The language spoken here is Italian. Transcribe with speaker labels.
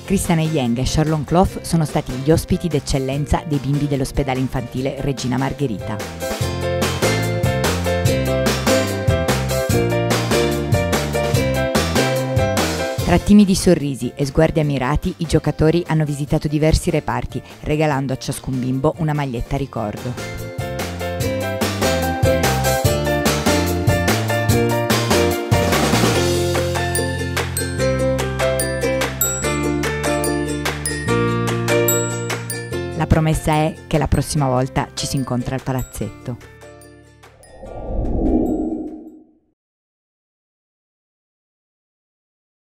Speaker 1: Christiane Yang e Sharon Clough sono stati gli ospiti d'eccellenza dei bimbi dell'ospedale infantile Regina Margherita. Tra timidi sorrisi e sguardi ammirati, i giocatori hanno visitato diversi reparti, regalando a ciascun bimbo una maglietta ricordo. La promessa è che la prossima volta ci si incontra al palazzetto.